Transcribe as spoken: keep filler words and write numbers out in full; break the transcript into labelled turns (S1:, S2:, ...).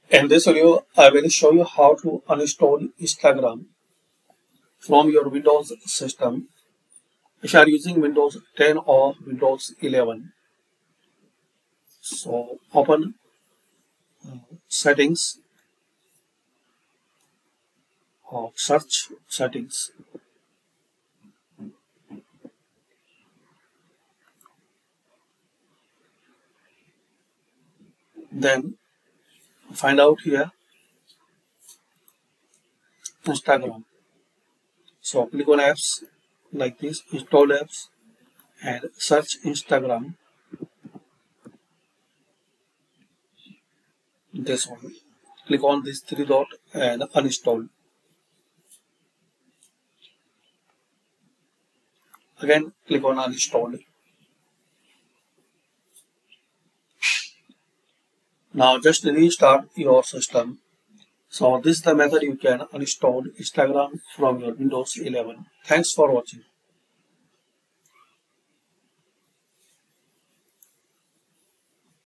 S1: In this video, I will show you how to uninstall Instagram from your Windows system if you are using Windows ten or Windows eleven. So open uh, settings or search settings. Then find out here Instagram. So click on apps like this, install apps, and search Instagram. This one. Click on this three dot and uninstall. Again, click on uninstall. Now just restart your system. So this is the method you can uninstall Instagram from your Windows eleven. Thanks for watching.